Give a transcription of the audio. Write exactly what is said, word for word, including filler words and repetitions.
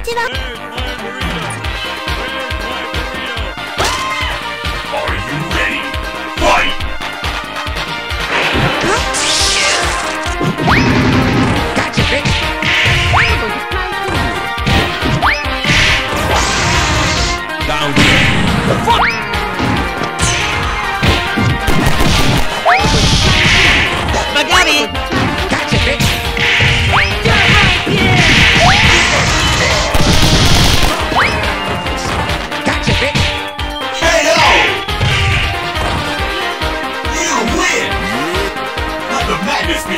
ちは。 Are you ready? Fight! Gotcha, bitch! Down here. Fuck! Spaghetti! Gotcha, bitch! Gotcha, bitch! K O! You win! Let the madness be